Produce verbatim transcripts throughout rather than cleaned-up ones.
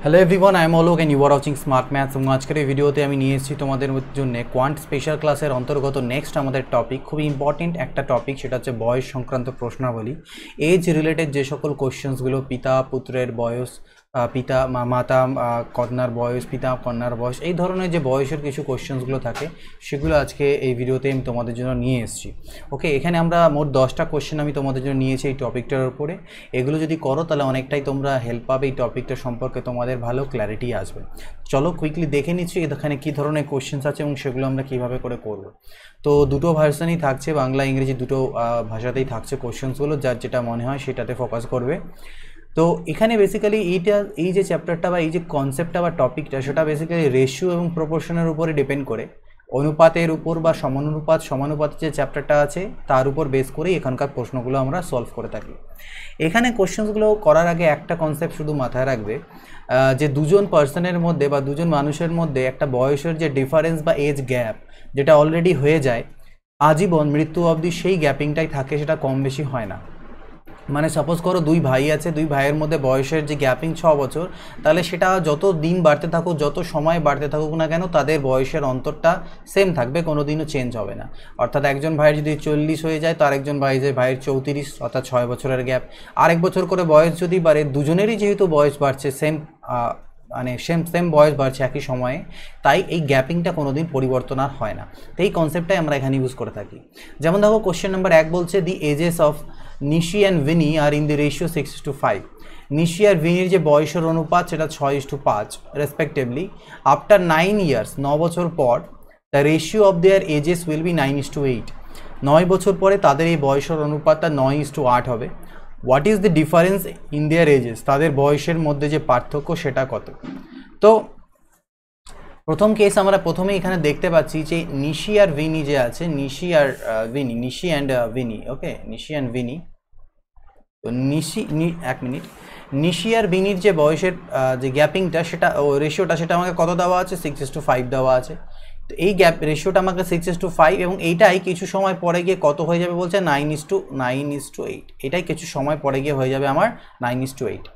Hello everyone, I am Alok and you are watching smart maths. এবং আজকের এই ভিডিওতে আমি নিয়ে এসেছি তোমাদের জন্য কোয়ান্ট স্পেশাল ক্লাসের অন্তর্গত নেক্সট আমাদের টপিক, খুবই ইম্পর্টেন্ট একটা টপিক, সেটা হচ্ছে বয়স সংক্রান্ত প্রশ্নাবলী। এজ রিলেটেড যে সকল কোয়েশ্চেন্সগুলো, পিতা পুত্রের বয়স, পিতা মাতা কন্যার বয়স, পিতা কন্যার বয়স, এই ধরনের যে বয়সের কিছু কোয়েশ্চেন্সগুলো থাকে সেগুলো আজকে এই ভিডিওতে আমি তোমাদের জন্য নিয়ে এসেছি। ওকে, এখানে আমরা মোট দশটা কোয়েশ্চেন আমি তোমাদের জন্য নিয়েছি এই টপিকটার উপরে। এগুলো যদি করো তাহলে অনেকটাই তোমরা হেল্প পাবে, এই টপিকটা সম্পর্কে তোমাদের ভালো ক্ল্যারিটি আসবে। চলো কুইকলি দেখে নিচ্ছি এখানে কী ধরনের কোয়েশ্চেন্স আছে এবং সেগুলো আমরা কীভাবে করে করব। তো দুটো ভার্সনই থাকছে, বাংলা ইংরেজি দুটো ভাষাতেই থাকছে কোয়েশ্চেন্সগুলো, যার যেটা মনে হয় সেটাতে ফোকাস করবে। তো এখানে বেসিক্যালি এইটা এই যে চ্যাপ্টারটা বা এই যে কনসেপ্টটা বা টপিকটা, সেটা বেসিক্যালি রেশিও এবং প্রপোর্শনের উপরে ডিপেন্ড করে, অনুপাতের উপর বা সমানুপাত সমানুপাতের যে চ্যাপ্টারটা আছে তার উপর বেস করেই এখানকার প্রশ্নগুলো আমরা সলভ করে থাকি। এখানে কোশ্চেন্সগুলো করার আগে একটা কনসেপ্ট শুধু মাথায় রাখবে, যে দুজন পার্সনের মধ্যে বা দুজন মানুষের মধ্যে একটা বয়সের যে ডিফারেন্স বা এজ গ্যাপ যেটা অলরেডি হয়ে যায় আজীবন মৃত্যু অবধি, সেই গ্যাপিংটাই থাকে, সেটা কম বেশি হয় না। মানে সাপোজ করো দুই ভাই আছে, দুই ভাইয়ের মধ্যে বয়সের যে গ্যাপিং ছ বছর, তাহলে সেটা যত দিন বাড়তে থাকুক, যত সময় বাড়তে থাকুক না কেন, তাদের বয়সের অন্তরটা সেম থাকবে, কোনো দিনও চেঞ্জ হবে না। অর্থাৎ একজন ভাইয়ের যদি চল্লিশ হয়ে যায়, তার একজন ভাই যে ভাইয়ের চৌত্রিশ, অর্থাৎ ছয় বছরের গ্যাপ। আরেক বছর করে বয়স যদি বাড়ে, দুজনেরই যেহেতু বয়স বাড়ছে, সেম মানে সেম সেম বয়স বাড়ছে একই সময়ে, তাই এই গ্যাপিংটা কোনো দিন পরিবর্তন আর হয় না। তো এই কনসেপ্টটাই আমরা এখানে ইউজ করে থাকি। যেমন দেখো কোশ্চেন নাম্বার এক বলছে, the ages of Nishi and Vini are in the ratio six to five. Nishi আর ভিনির যে বয়সের অনুপাত সেটা ছয় ইস টু পাঁচ রেসপেক্টিভলি। আফটার নাইন ইয়ার্স, ন বছর পর, the ratio of their ages will be nine is to eight. নয় বছর পরে তাদের এই বয়সের অনুপাতটা নয় ইস টু আট হবে। What is the difference in their ages? তাদের বয়সের মধ্যে যে পার্থক্য সেটা কত? তো প্রথম কেস আমরা প্রথমে এখানে দেখতে পাচ্ছি যে নিশি আর ভিনি যে আছে, নিশি আর Vini, Nishi and Vini, okay, Nishi and Vini. তো নিশি এক মিনিট নিশি আর ভিনির যে বয়সের যে গ্যাপিংটা, সেটা ও রেশিওটা, সেটা আমাকে কত দেওয়া আছে? সিক্স ইস টু ফাইভ দেওয়া আছে। তো এই গ্যাপ রেশিওটা আমাকে সিক্স ইস টু ফাইভ, এবং এইটাই কিছু সময় পরে গিয়ে কত হয়ে যাবে বলছে? Nine is to nine is to eight. এটাই কিছু সময় পরে গিয়ে হয়ে যাবে আমার nine is to eight.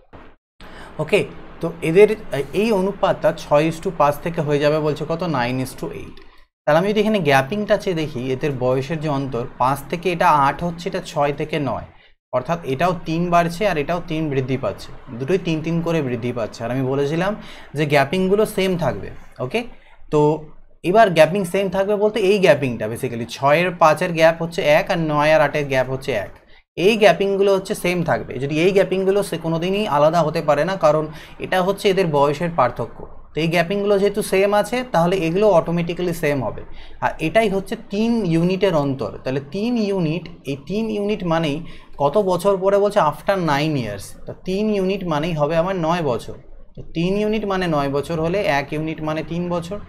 Okay, তো এদের এই অনুপাতটা ছয় ইস টু পাঁচ থেকে হয়ে যাবে বলছে কত? Nine is to eight. তাহলে আমি যদি এখানে গ্যাপিংটা চেয়ে দেখি, এদের বয়সের যে অন্তর, পাঁচ থেকে এটা আট হচ্ছে, এটা ছয় থেকে নয়, অর্থাৎ এটাও তিন বাড়ছে আর এটাও তিন বৃদ্ধি পাচ্ছে, দুটোই তিন তিন করে বৃদ্ধি পাচ্ছে। আর আমি বলেছিলাম যে গ্যাপিংগুলো সেম থাকবে। ওকে, তো এবার গ্যাপিং সেম থাকবে বলতে এই গ্যাপিংটা বেসিক্যালি ছয়ের পাঁচের গ্যাপ হচ্ছে এক, আর নয় আর আটের গ্যাপ হচ্ছে এক। এই গ্যাপিংগুলো হচ্ছে সেম থাকবে। যদি এই গ্যাপিংগুলো সে কোনো দিনই আলাদা হতে পারে না, কারণ এটা হচ্ছে এদের বয়সের পার্থক্য। তো এই গ্যাপিংগুলো যেহেতু সেম আছে, তাহলে এগুলো অটোমেটিক্যালি সেম হবে। আর এটাই হচ্ছে তিন ইউনিটের অন্তর। তাহলে তিন ইউনিট, এই তিন ইউনিট মানেই কত বছর পরে বলছে? After nine years. তো তিন ইউনিট মানেই হবে আমার নয় বছর। তো তিন ইউনিট মানে নয় বছর হলে এক ইউনিট মানে তিন বছর।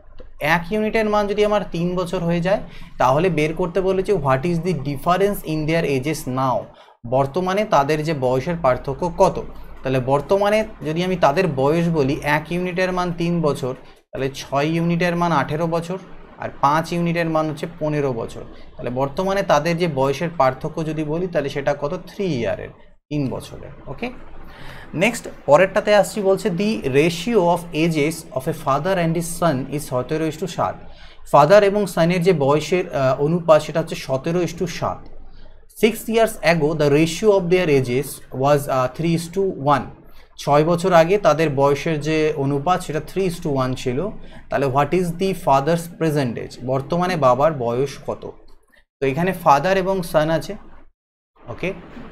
এক ইউনিটের মান যদি আমার তিন বছর হয়ে যায়, তাহলে বের করতে বলেছে what is the difference in their ages now. বর্তমানে তাদের যে বয়সের পার্থক্য কত? তাহলে বর্তমানে যদি আমি তাদের বয়স বলি, এক ইউনিটের মান তিন বছর, তাহলে ছয় ইউনিটের মান আঠেরো বছর, আর পাঁচ ইউনিটের মান হচ্ছে পনেরো বছর। তাহলে বর্তমানে তাদের যে বয়সের পার্থক্য যদি বলি, তাহলে সেটা কত? থ্রি ইয়ারের, তিন বছরের। ওকে, নেক্সট পরেরটাতে আসছি, বলছে the ratio of ages of a father and his son is সতেরো ইস টু সাত। ফাদার এবং সানের যে বয়সের অনুপাত সেটা হচ্ছে সতেরো ইস টু সাত। Six years ago the ratio of their ages was three is to one. ছয় বছর আগে তাদের বয়সের যে অনুপাত সেটা থ্রি ইস টু ওয়ান ছিল। তাহলে what is the father's present age? বর্তমানে বাবার বয়স কত? তো এখানে ফাদার এবং সান আছে। ওকে,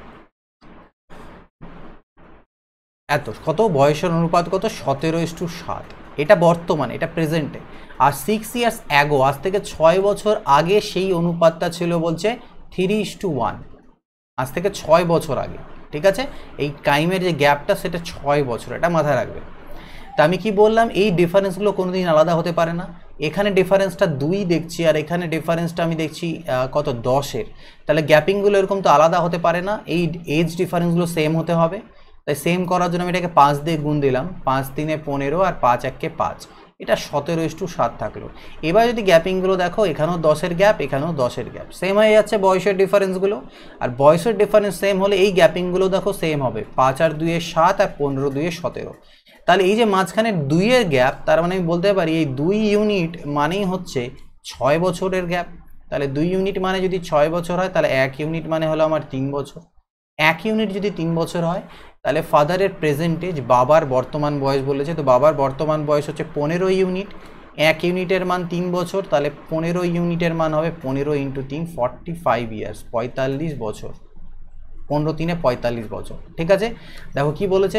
এত কত বয়সের অনুপাত কত? সতেরো ইস টু সাত। এটা বর্তমানে, এটা প্রেজেন্টে। আর সিক্স ইয়ার্স অ্যাগো, আজ থেকে ছয় বছর আগে সেই অনুপাতটা ছিল বলছে থ্রি ইস টু ওয়ান। আজ থেকে ছয় বছর আগে, ঠিক আছে? এই টাইমের যে গ্যাপটা সেটা ছয় বছর, এটা মাথায় রাখবে। তা আমি কি বললাম? এই ডিফারেন্সগুলো কোনো দিন আলাদা হতে পারে না। এখানে ডিফারেন্সটা দুই দেখছি, আর এখানে ডিফারেন্সটা আমি দেখছি কত? দশের। তাহলে গ্যাপিংগুলো এরকম তো আলাদা হতে পারে না, এই এজ ডিফারেন্সগুলো সেম হতে হবে। তাই সেম করার জন্য আমি এটাকে পাঁচ দিয়ে গুণ দিলাম, পাঁচ তিনে পনেরো আর পাঁচ এককে পাঁচ, এটা সতেরো ইস টু সাত থাকলো। এবার যদি গ্যাপিংগুলো দেখো, এখানেও দশের গ্যাপ, এখানেও দশের গ্যাপ, সেম হয়ে যাচ্ছে বয়সের ডিফারেন্সগুলো। আর বয়সের ডিফারেন্স সেম হলে এই গ্যাপিংগুলো দেখো সেম হবে, পাঁচ আর দুইয়ে সাত আর পনেরো দুইয়ে সতেরো। তাহলে এই যে মাঝখানে দুইয়ের গ্যাপ, তার মানে আমি বলতে পারি এই দুই ইউনিট মানেই হচ্ছে ছয় বছরের গ্যাপ। তাহলে দুই ইউনিট মানে যদি ছয় বছর হয়, তাহলে এক ইউনিট মানে হলো আমার তিন বছর। এক ইউনিট যদি তিন বছর হয়, তাহলে ফাদারের প্রেজেন্টেজ, বাবার বর্তমান বয়স বলেছে, তো বাবার বর্তমান বয়স হচ্ছে পনেরো ইউনিট। এক ইউনিটের মান তিন বছর, তাহলে পনেরো ইউনিটের মান হবে পনেরো ইন্টু তিন, ফর্টি ফাইভ ইয়ার্স, পঁয়তাল্লিশ বছর। পনেরো তিনে পঁয়তাল্লিশ বছর, ঠিক আছে। দেখো কি বলেছে,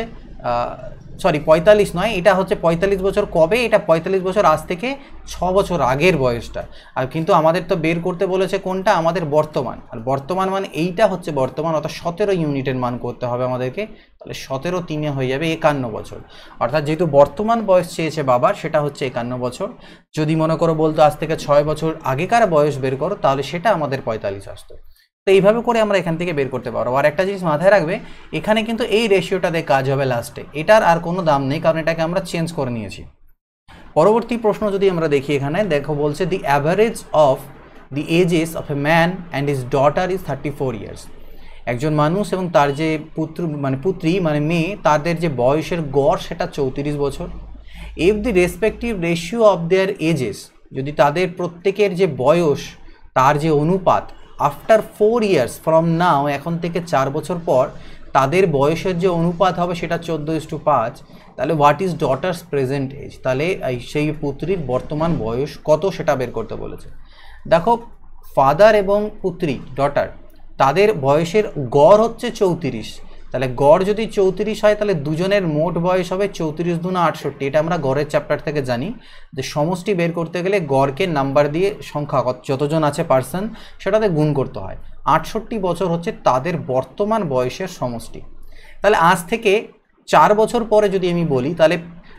সরি পঁয়তাল্লিশ নয়, এটা হচ্ছে পঁয়তাল্লিশ বছর কবে, এটা পঁয়তাল্লিশ বছর আজ থেকে ছ বছর আগের বয়সটা। আর কিন্তু আমাদের তো বের করতে বলেছে কোনটা, আমাদের বর্তমান। আর বর্তমান মানে এইটা হচ্ছে বর্তমান, অর্থাৎ সতেরো ইউনিটের মান করতে হবে আমাদেরকে। তাহলে সতেরো তিনে হয়ে যাবে একান্ন বছর। অর্থাৎ যেহেতু বর্তমান বয়স চেয়েছে বাবার, সেটা হচ্ছে একান্ন বছর। যদি মনে করো বলতো আজ থেকে ছয় বছর আগেকার বয়স বের করো, তাহলে সেটা আমাদের পঁয়তাল্লিশ আসতো। তো এইভাবে করে আমরা এখান থেকে বের করতে পারবো। আর একটা জিনিস মাথায় রাখবে, এখানে কিন্তু এই রেশিওটা দিয়ে কাজ হবে লাস্টে, এটার আর কোনো দাম নেই, কারণ এটাকে আমরা চেঞ্জ করে নিয়েছি। পরবর্তী প্রশ্ন যদি আমরা দেখি, এখানে দেখো বলছে the average of the ages of a man and his daughter is thirty four years. একজন মানুষ এবং তার যে পুত্র মানে পুত্রী মানে মেয়ে, তাদের যে বয়সের গড় সেটা চৌত্রিশ বছর। If the respective ratio of their ages, যদি তাদের প্রত্যেকের যে বয়স তার যে অনুপাত after four years from now, এখন থেকে চার বছর পর তাদের বয়সের যে অনুপাত হবে সেটা চোদ্দো ইস টু পাঁচ, তাহলে what is daughter's present age, তাহলে সেই পুত্রীর বর্তমান বয়স কত সেটা বের করতে বলেছে। দেখো ফাদার এবং পুত্রী ডটার, তাদের বয়সের গড় হচ্ছে চৌত্রিশ, তাহলে গড় যদি চৌত্রিশ হয়, তাহলে দুজনের মোট বয়স হবে চৌত্রিশ দুনা আটষট্টি। এটা আমরা গড়ের চ্যাপ্টার থেকে জানি যে সমষ্টি বের করতে গেলে গড়কে নাম্বার দিয়ে সংখ্যা যতজন আছে পার্সন সেটাতে গুণ করতে হয়। আটষট্টি বছর হচ্ছে তাদের বর্তমান বয়সের সমষ্টি। তাহলে আজ থেকে চার বছর পরে যদি আমি বলি, তাহলে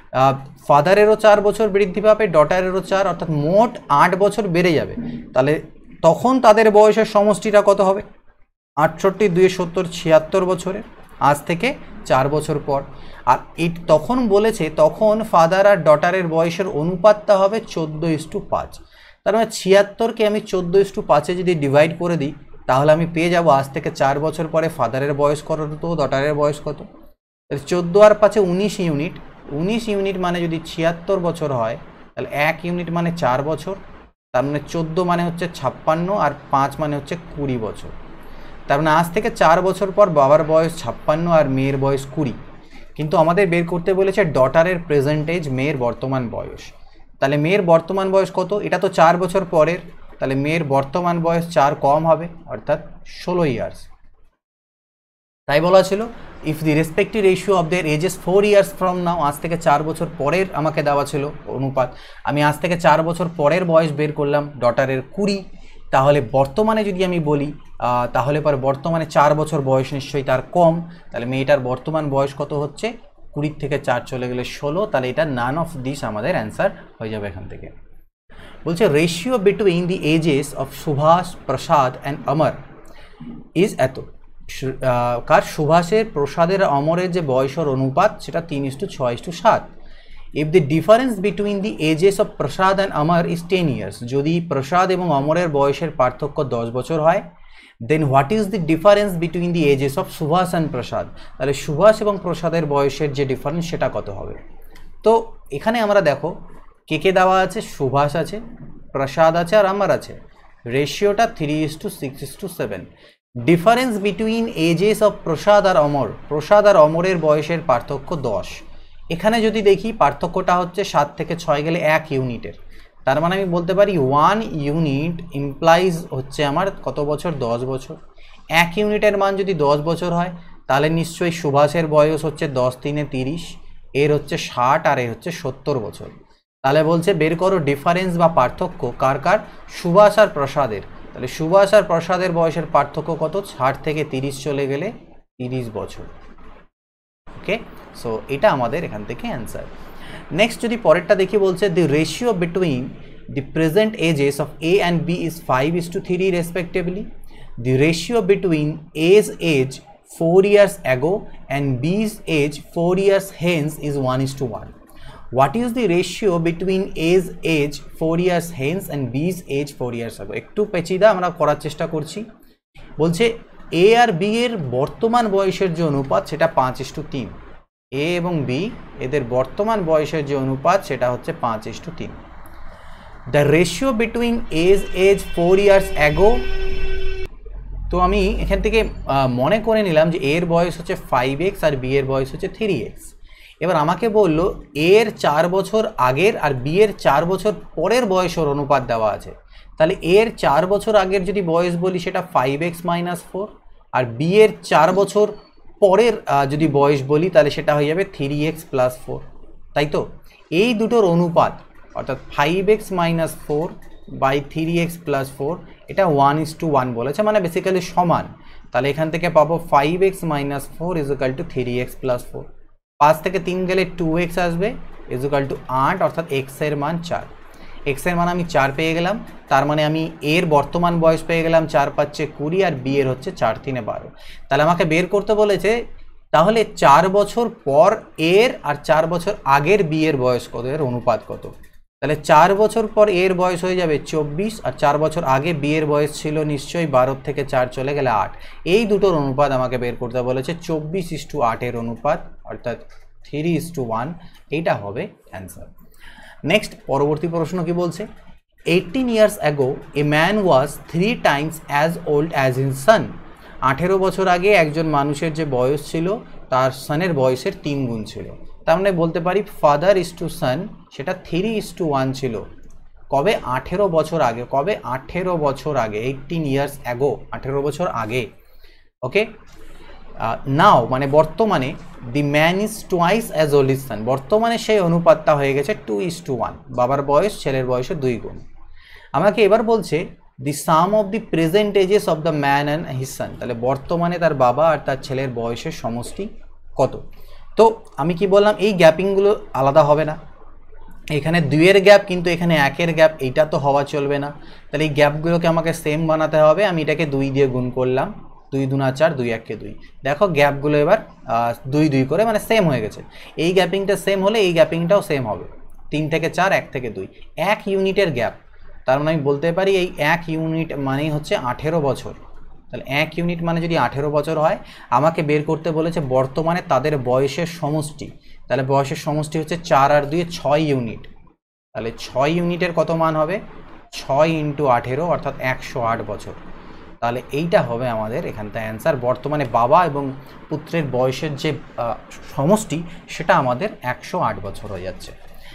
ফাদারেরও চার বছর বৃদ্ধি পাবে, ডটারেরও চার, অর্থাৎ মোট আট বছর বেড়ে যাবে। তাহলে তখন তাদের বয়সের সমষ্টিটা কত হবে, আটষট্টি দুই সত্তর, ছিয়াত্তর বছরের, আজ থেকে চার বছর পর। আর এই তখন বলেছে তখন ফাদার আর ডটারের বয়সের অনুপাতটা হবে চোদ্দো ইস টু পাঁচ। তার মানে ছিয়াত্তরকে আমি চোদ্দো ইস টু পাঁচে যদি ডিভাইড করে দিই, তাহলে আমি পেয়ে যাব আজ থেকে চার বছর পরে ফাদারের বয়স কত, ডটারের বয়স কত। চোদ্দো আর পাঁচে উনিশ ইউনিট, উনিশ ইউনিট মানে যদি ছিয়াত্তর বছর হয়, তাহলে এক ইউনিট মানে চার বছর, তার মানে চোদ্দো মানে হচ্ছে ছাপ্পান্ন, আর পাঁচ মানে হচ্ছে কুড়ি বছর। তার মানে আজ থেকে চার বছর পর বাবার বয়স ছাপ্পান্ন আর মেয়ের বয়স কুড়ি। কিন্তু আমাদের বের করতে বলেছে ডটারের প্রেজেন্টেজ, মেয়ের বর্তমান বয়স। তাহলে মেয়ের বর্তমান বয়স কত, এটা তো চার বছর পরের, তাহলে মেয়ের বর্তমান বয়স চার কম হবে, অর্থাৎ ষোলো ইয়ার্স। তাই বলা ছিল if the respective ratio of their ages four years from now, আজ থেকে চার বছর পরের আমাকে দেওয়া ছিল অনুপাত, আমি আজ থেকে চার বছর পরের বয়স বের করলাম, ডটারের কুড়ি। তাহলে বর্তমানে যদি আমি বলি, তাহলে পর বর্তমানে চার বছর বয়স নিশ্চয়ই তার কম, তাহলে মেয়েটার বর্তমান বয়স কত হচ্ছে, কুড়ির থেকে চার চলে গেলে ষোলো, তাহলে এটা নান অফ দিস আমাদের অ্যান্সার হয়ে যাবে এখান থেকে। বলছে ratio between the ages of Subhash, Prasad and Amar is এত। কার, সুভাষের, প্রসাদের, অমরের যে বয়সের অনুপাত সেটা তিন ইস টু ছয় ইস টু সাত। If the difference between the ages of Prasad and Amar is ten years, যদি প্রসাদ এবং অমরের বয়সের পার্থক্য দশ বছর হয়, then what is the difference between the ages of Subhash and Prasad, তাহলে সুভাষ এবং প্রসাদের বয়সের যে ডিফারেন্স সেটা কত হবে। তো এখানে আমরা দেখো কে কে দেওয়া আছে, সুভাষ আছে, প্রসাদ আছে আর অমর আছে। রেশিওটা three is to six is to seven. Difference between ages of Prasad আর অমর, প্রসাদ আর অমরের বয়সের পার্থক্য দশ। এখানে যদি দেখি পার্থক্যটা হচ্ছে সাত থেকে ছয় গেলে এক ইউনিটের, তার মানে আমি বলতে পারি ওয়ান ইউনিট ইমপ্লাইজ হচ্ছে আমার কত বছর, দশ বছর। এক ইউনিটের মান যদি দশ বছর হয়, তাহলে নিশ্চয়ই সুভাষের বয়স হচ্ছে দশ তিনে তিরিশ, এর হচ্ছে ষাট আর এর হচ্ছে সত্তর বছর। তাহলে বলছে বের করো ডিফারেন্স বা পার্থক্য কার কার, সুভাষ আর প্রসাদের। তাহলে সুভাষ আর প্রসাদের বয়সের পার্থক্য কত, ষাট থেকে তিরিশ চলে গেলে তিরিশ বছর। ওকে, সো এটা আমাদের এখান থেকে অ্যান্সার। নেক্সট যদি পরেরটা দেখি, বলছে the ratio between the present ages of A and B is five is to three respectively. The ratio between age age four years ago and B's age four years hence is one is to one. What is the ratio between A's age four years hence and B's age four years ago? একটু পেচিদা আমরা করার চেষ্টা করছি। বলছে এ আর B এর বর্তমান বয়সের যে অনুপাত সেটা পাঁচ ইস টু তিন। এ এবং বি এদের বর্তমান বয়সের যে অনুপাত সেটা হচ্ছে পাঁচ ইস্টু তিন। The ratio between age age four years ago, তো আমি এখান থেকে মনে করে নিলাম যে এর বয়স হচ্ছে ফাইভ এক্স আর বি এর বয়স হচ্ছে থ্রি এক্স। এবার আমাকে বললো এর চার বছর আগের আর বি এর চার বছর পরের বয়সের অনুপাত দেওয়া আছে। তাহলে এর চার বছর আগের যদি বয়স বলি সেটা ফাইভ এক্স মাইনাস ফোর, আর বি এর চার বছর পরের যদি বয়স বলি তাহলে সেটা হয়ে যাবে থ্রি এক্স প্লাস ফোর, তাই তো? এই দুটোর অনুপাত অর্থাৎ five x minus four by three x plus four, এটা ওয়ান ইস টু ওয়ান বলেছে, মানে বেসিক্যালি সমান। তাহলে এখান থেকে পাবো five x minus four equal to three x plus four. পাঁচ থেকে তিন গেলে টু এক্স আসবে ইজুকাল টু আট, অর্থাৎ এক্সের মান চার। এক্সের মান আমি চার পেয়ে গেলাম, তার মানে আমি এর বর্তমান বয়স পেয়ে গেলাম চার পাঁচে কুড়ি আর বি এর হচ্ছে চার তিনে বারো। তাহলে আমাকে বের করতে বলেছে তাহলে চার বছর পর এর আর চার বছর আগের বি এর বয়স কত, এর অনুপাত কত। তাহলে চার বছর পর এর বয়স হয়ে যাবে চব্বিশ, আর চার বছর আগে বি এর বয়স ছিল নিশ্চয়ই বারো থেকে চার চলে গেলে আট। এই দুটোর অনুপাত আমাকে বের করতে বলেছে, চব্বিশ ইস টু আটের অনুপাত অর্থাৎ থ্রি ইস টু ওয়ান, এইটা হবে অ্যান্সার। নেক্সট পরবর্তী প্রশ্ন কি বলছে, eighteen years ago a man was three times as old as his son. আঠেরো বছর আগে একজন মানুষের যে বয়স ছিল তার সনের বয়সের তিন গুণ ছিল। তার মানে বলতে পারি ফাদার ইস টু সান সেটা থ্রি ইস টু ওয়ান ছিল। কবে? আঠেরো বছর আগে। কবে? আঠেরো বছর আগে, এইটিন ইয়ার্স অ্যাগো, আঠেরো বছর আগে। ওকে, নাও মানে বর্তমানে the man is twice as old is son, বর্তমানে সেই অনুপাতটা হয়ে গেছে টু ইস টু ওয়ান, বাবার বয়স ছেলের বয়সের দুই গুণ। আমাকে এবার বলছে the sum of the present ages of the man and his son, তাহলে বর্তমানে তার বাবা আর তার ছেলের বয়সের সমষ্টি কত। তো আমি কি বললাম, এই গ্যাপিংগুলো আলাদা হবে না, এখানে দুইয়ের গ্যাপ কিন্তু এখানে একের গ্যাপ, এইটা তো হওয়া চলবে না। তাহলে এই গ্যাপগুলোকে আমাকে সেম বানাতে হবে। আমি এটাকে দুই দিয়ে গুণ করলাম, দুই দুনা চার, দুই এককে দুই। দেখো গ্যাপগুলো এবার দুই দুই করে মানে সেম হয়ে গেছে। এই গ্যাপিংটা সেম হলে এই গ্যাপিংটাও সেম হবে, তিন থেকে চার, এক থেকে দুই, এক ইউনিটের গ্যাপ। তার মানে আমি বলতে পারি এই এক ইউনিট মানেই হচ্ছে আঠেরো বছর। তাহলে এক ইউনিট মানে যদি আঠেরো বছর হয়, আমাকে বের করতে বলেছে বর্তমানে তাদের বয়সের সমষ্টি। তাহলে বয়সের সমষ্টি হচ্ছে চার আর দুই ছয় ইউনিট। তাহলে ছয় ইউনিটের কত মান হবে? ছয় ইন্টু আঠেরো অর্থাৎ একশো আট বছর। তাহলে এইটা হবে আমাদের এখানটা অ্যান্সার। বর্তমানে বাবা এবং পুত্রের বয়সের যে সমষ্টি সেটা আমাদের একশো আট বছর হয়ে যাচ্ছে।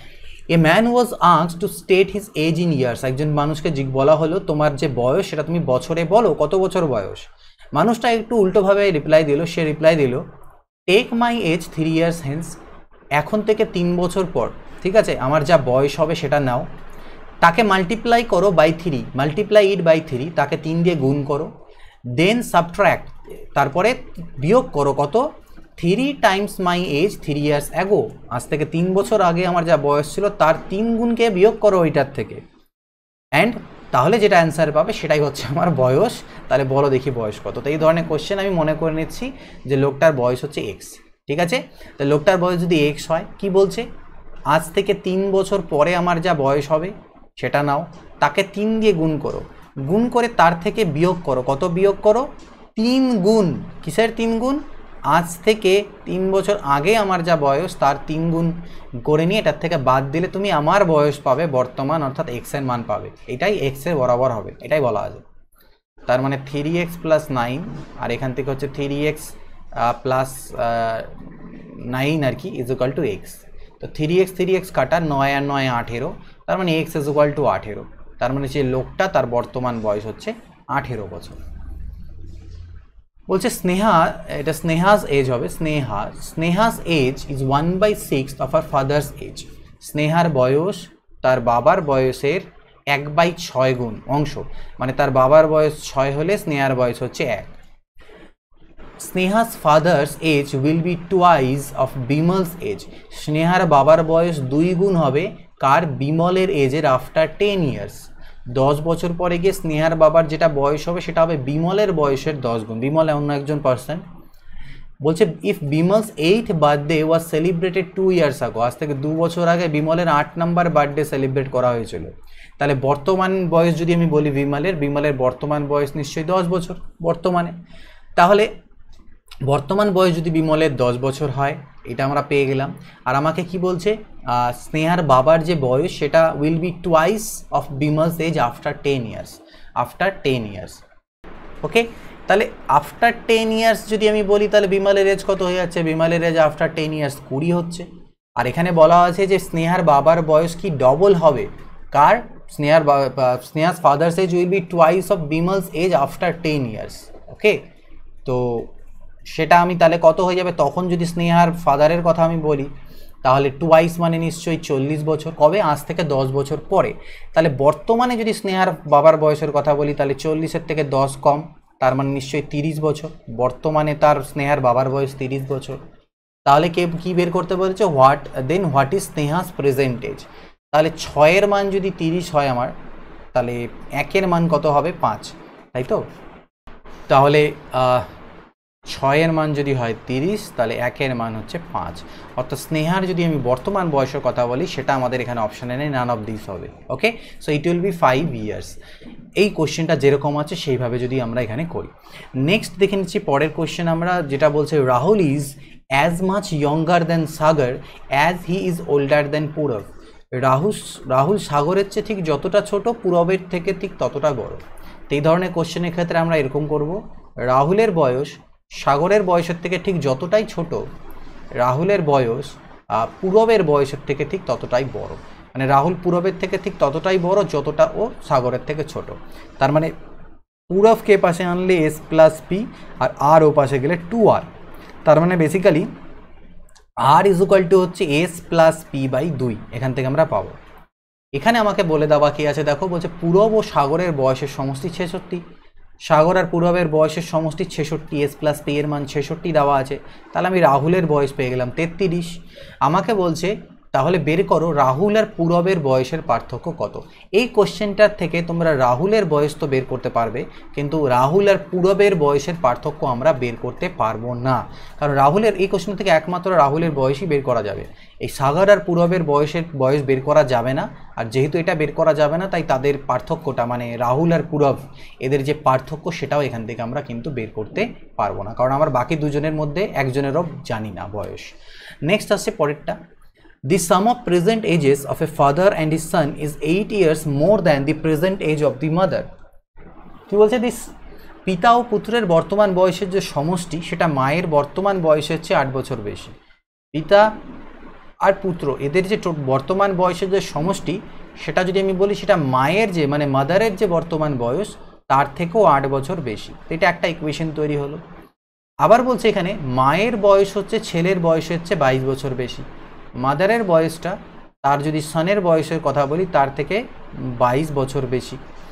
A man was asked to state his age in years, একজন মানুষকে জিজ্ঞাসা বলা হলো তোমার যে বয়স সেটা তুমি বছরে বলো, কত বছর বয়স। মানুষটা একটু উল্টোভাবে রিপ্লাই দিল, সে রিপ্লাই দিল take my age three years hence, এখন থেকে তিন বছর পর, ঠিক আছে, আমার যা বয়স হবে সেটা নাও, তাকে মাল্টিপ্লাই করো by three, multiply it by three, তাকে তিন দিয়ে গুণ করো, দেন সাবট্র্যাক্ট, তারপরে বিয়োগ করো কত, three times my age three years ago, আজ থেকে তিন বছর আগে আমার যা বয়স ছিল তার তিন গুণকে বিয়োগ করো ওইটার থেকে, অ্যান্ড তাহলে যেটা অ্যান্সার পাবে সেটাই হচ্ছে আমার বয়স। তাহলে বলো দেখি বয়স কত। তো এই ধরনের কোশ্চেন আমি মনে করে নিচ্ছি যে লোকটার বয়স হচ্ছে এক্স, ঠিক আছে। তো লোকটার বয়স যদি এক্স হয়, কি বলছে, আজ থেকে তিন বছর পরে আমার যা বয়স হবে সেটা নাও, তাকে তিন দিয়ে গুণ করো, গুণ করে তার থেকে বিয়োগ করো, কত বিয়োগ করো, তিন গুণ, কিসের তিন গুণ, আজ থেকে তিন বছর আগে আমার যা বয়স তার তিন গুণ করে নিয়ে এটার থেকে বাদ দিলে তুমি আমার বয়স পাবে বর্তমান, অর্থাৎ এক্সের মান পাবে, এটাই এক্সের বরাবর হবে, এটাই বলা আছে। তার মানে থ্রি এক্স প্লাস নাইন, আর এখান থেকে হচ্ছে থ্রি এক্স প্লাস নাইন আর কি ইজ ইকুয়াল টু এক্স। তো থ্রি এক্স থ্রি এক্স কাটা, নয় আর নয় আঠেরো, তার মানে এক্স ইজ ইকুয়াল টু আঠেরো। তার মানে যে লোকটা তার বর্তমান বয়স হচ্ছে আঠেরো বছর। বলছে স্নেহা, এটা স্নেহাস এজ হবে, Sneha Sneha's age is one by six of her father's age, স্নেহার বয়স তার বাবার বয়সের এক বাই ছয় গুণ অংশ, মানে তার বাবার বয়স ছয় হলে স্নেহার বয়স হচ্ছে এক। Sneha's father's age will be twice of Bimal's age, স্নেহার বাবার বয়স দুই গুণ হবে কার, বিমলের এজের আফটার টেন ইয়ার্স, দশ বছর পরে গিয়ে স্নেহার বাবার যেটা বয়স হবে সেটা হবে বিমলের বয়সের দশ গুণ। বিমল অন্য একজন পার্সন। বলছে if Bimal's eighth birthday was celebrated two years ago, আজ থেকে দু বছর আগে বিমলের আট নাম্বার বার্থডে সেলিব্রেট করা হয়েছিল, তাহলে বর্তমান বয়স যদি আমি বলি বিমলের, বিমলের বর্তমান বয়স নিশ্চয়ই দশ বছর বর্তমানে। তাহলে বর্তমান বয়স যদি বিমলের দশ বছর হয়, এটা আমরা পেয়ে গেলাম। আর আমাকে কি বলছে, স্নেহার বাবার যে বয়স সেটা will be twice of Bimal's age after ten years, after ten years. Okay, তাহলে আফটার টেন ইয়ার্স যদি আমি বলি তাহলে বিমলের এজ কত হয়ে যাচ্ছে, বিমলের এজ আফটার টেন ইয়ার্স কুড়ি হচ্ছে। আর এখানে বলা আছে যে স্নেহার বাবার বয়স কি ডবল হবে, কার, স্নেহার Sneha's father's age will be twice of Bimal's age after ten years. Okay, তো সেটা আমি তাহলে কত হয়ে যাবে, তখন যদি স্নেহার ফাদারের কথা আমি বলি তাহলে টুয়াইস মানে নিশ্চয়ই চল্লিশ বছর, কবে, আজ থেকে দশ বছর পরে। তাহলে বর্তমানে যদি স্নেহার বাবার বয়সের কথা বলি তাহলে চল্লিশের থেকে দশ কম, তার মানে নিশ্চয়ই তিরিশ বছর। বর্তমানে তার স্নেহার বাবার বয়স তিরিশ বছর। তাহলে কে কী বের করতে বলেছে, what then what is Sneha's present age. তাহলে ছয়ের মান যদি তিরিশ হয় আমার, তাহলে একের মান কত হবে, পাঁচ, তাই তো। তাহলে ছয়ের মান যদি হয় তিরিশ, তাহলে একের মান হচ্ছে পাঁচ। অর্থাৎ স্নেহার যদি আমি বর্তমান বয়সের কথা বলি সেটা আমাদের এখানে অপশানে নেই, নান অফ দিস হবে। Okay, so it will be five years. এই কোশ্চেনটা যেরকম আছে সেইভাবে যদি আমরা এখানে করি। নেক্সট দেখে নিচ্ছি পরের কোশ্চেন আমরা, যেটা বলছে Rahul is as much younger than Sagar as he is older than Purab. Rahul Rahul সাগরের চেয়ে ঠিক যতটা ছোট, পূরবের থেকে ঠিক ততটা বড়। তো এই ধরনের কোশ্চেনের ক্ষেত্রে আমরা এরকম করব, রাহুলের বয়স সাগরের বয়সের থেকে ঠিক যতটাই ছোট, রাহুলের বয়স পূরবের বয়সের থেকে ঠিক ততটাই বড়। মানে রাহুল পূরবের থেকে ঠিক ততটাই বড় যতটা ও সাগরের থেকে ছোট। তার মানে পূরবকে পাশে আনলে এস প্লাস পি, আর আর ও পাশে গেলে টু আর। তার মানে বেসিক্যালি আর ইজ ইকুয়াল টু হচ্ছে এস প্লাস পি বাই দুই, এখান থেকে আমরা পাবো। এখানে আমাকে বলে দেওয়া কি আছে দেখো, বলছে পূরব ও সাগরের বয়সের সমষ্টি ছেষট্টি। সাগর আর পূরবের বয়সের সমষ্টি ছেষট্টি, এস প্লাস পি এর মান ছেষট্টি দেওয়া আছে। তাহলে আমি রাহুলের বয়স পেয়ে গেলাম তেত্রিশ। আমাকে বলছে তাহলে বের করো রাহুল আর পূরবের বয়সের পার্থক্য কত। এই কোশ্চেনটার থেকে তোমরা রাহুলের বয়স তো বের করতে পারবে, কিন্তু রাহুল আর পূরবের বয়সের পার্থক্য আমরা বের করতে পারবো না। কারণ রাহুলের এই কোশ্চেন থেকে একমাত্র রাহুলের বয়সই বের করা যাবে, এই সাগর আর পূরবের বয়সের বয়স বের করা যাবে না। আর যেহেতু এটা বের করা যাবে না, তাই তাদের পার্থক্যটা মানে রাহুল আর পূরব এদের যে পার্থক্য সেটাও এখান থেকে আমরা কিন্তু বের করতে পারবো না, কারণ আমরা বাকি দুজনের মধ্যে একজনেরও জানি না বয়স। নেক্সট আসছে পরেরটা, the sum of present ages of a father and his son is eight years more than the present age of the mother। কি বলছে, দিস পিতা ও পুত্রের বর্তমান বয়সের যে সমষ্টি সেটা মায়ের বর্তমান বয়সের চেয়ে আট বছর বেশি। পিতা আর পুত্র এদের যে বর্তমান বয়সের যে সমষ্টি সেটা যদি আমি বলি সেটা মায়ের যে মানে মাদারের যে বর্তমান বয়স তার থেকেও আট বছর বেশি। এটা একটা ইকুয়েশন তৈরি হলো। আবার বলছে এখানে মায়ের বয়স হচ্ছে ছেলের বয়সের চেয়ে বাইশ বছর বেশি। মাদারের বয়সটা তার যদি সনের বয়সের কথা বলি তার থেকে বাইশ বছর বেশি।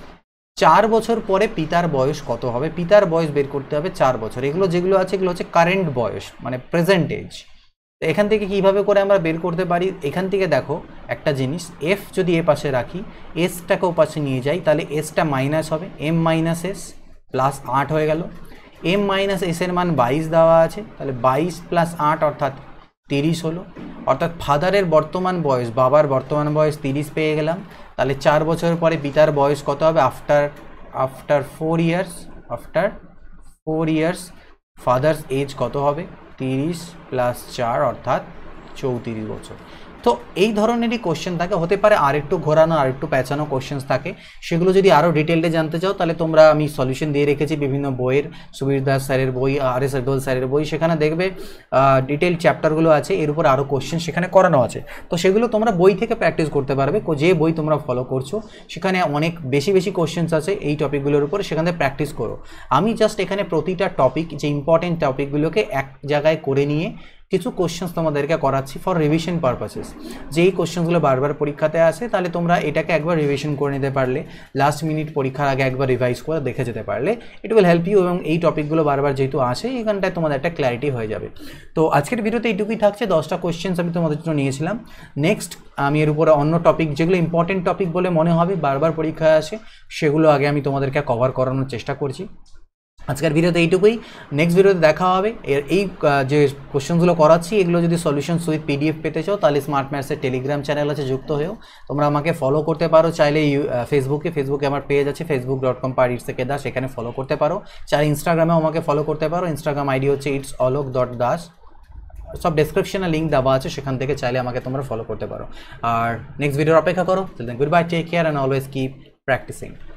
চার বছর পরে পিতার বয়স কত হবে, পিতার বয়স বের করতে হবে চার বছর। এগুলো যেগুলো আছে এগুলো হচ্ছে কারেন্ট বয়স মানে প্রেজেন্ট এজ। তো এখান থেকে কিভাবে করে আমরা বের করতে পারি, এখান থেকে দেখো একটা জিনিস, এফ যদি এ পাশে রাখি এসটাকে ও পাশে নিয়ে যাই তাহলে এসটা মাইনাস হবে, এম মাইনাস এস প্লাস আট হয়ে গেল। এম মাইনাস এস এর মান বাইশ দেওয়া আছে, তাহলে বাইশ প্লাস আট অর্থাৎ তিরিশ হলো। অর্থাৎ ফাদারের বর্তমান বয়স বাবার বর্তমান বয়স তিরিশ পেয়ে গেলাম। তাহলে চার বছর পরে পিতার বয়স কত হবে, after after four years after four years father's age কত হবে, তিরিশ প্লাস চার অর্থাৎ চৌত্রিশ বছর। তো এই ধরনেরই কোশ্চেন থাকে, হতে পারে আর একটু ঘোরানো আর একটু প্যাঁচানো কোশ্চেন্স থাকে। সেগুলো যদি আরও ডিটেলডে জানতে চাও তাহলে তোমরা আমি সলিউশন দিয়ে রেখেছি বিভিন্ন বইয়ের, সুবীর দাস স্যারের বই, আর এস আডোল স্যারের বই, সেখানে দেখবে ডিটেল চ্যাপ্টারগুলো আছে, এর উপর আরও কোশ্চেন সেখানে করানো আছে। তো সেগুলো তোমরা বই থেকে প্র্যাকটিস করতে পারবে, যে বই তোমরা ফলো করছো সেখানে অনেক বেশি বেশি কোশ্চেন্স আছে এই টপিকগুলোর উপর, সেখানে প্র্যাকটিস করো। আমি জাস্ট এখানে প্রতিটা টপিক যে ইম্পর্টেন্ট টপিকগুলোকে এক জায়গায় করে নিয়ে কিছু কোশ্চেন্স তোমাদেরকে করাচ্ছি ফর রিভিশন পারপাসেস। যে এই কোশ্চেন্সগুলো বারবার পরীক্ষাতে আসে তাহলে তোমরা এটাকে একবার রিভিশন করে নিতে পারলে, লাস্ট মিনিট পরীক্ষার আগে একবার রিভাইজ করে দেখে যেতে পারলে ইট উইল হেল্প ইউ। এবং এই টপিকগুলো বারবার যেহেতু আসে এখানটায় তোমাদের একটা ক্ল্যারিটি হয়ে যাবে। তো আজকের ভিডিওতে এইটুকুই থাকছে, দশটা কোশ্চেন্স আমি তোমাদের জন্য নিয়েছিলাম। নেক্সট আমি এর উপরে অন্য টপিক যেগুলো ইম্পর্টেন্ট টপিক বলে মনে হবে বারবার পরীক্ষায় আসে সেগুলো আগে আমি তোমাদেরকে কভার করানোর চেষ্টা করছি। আজকের ভিডিওতে এইটুকুই, নেক্সট ভিডিওতে দেখা হবে। এর এই যে কোশ্চেনগুলো করাচ্ছি এগুলো যদি সলিউশন উইথ পিডিএফ পেতে চাও তাহলে স্মার্ট ম্যাথসের টেলিগ্রাম চ্যানেল আছে, যুক্ত হয়েও তোমরা আমাকে ফলো করতে পারো। চাইলে ফেসবুকে ফেসবুকে আমার পেজ আছে Facebook dot com per it's Das, সেখানে ফলো করতে পারো। চাইলে ইনস্টাগ্রামেও আমাকে ফলো করতে পারো, ইনস্টাগ্রাম আইডি হচ্ছে ইটস অলোক ডট দাস, সব ডেসক্রিপশনে লিঙ্ক দেওয়া আছে, সেখান থেকে চাইলে আমাকে তোমরা ফলো করতে পারো। আর নেক্সট ভিডিওর অপেক্ষা করো। Good bye, take care and always keep practising.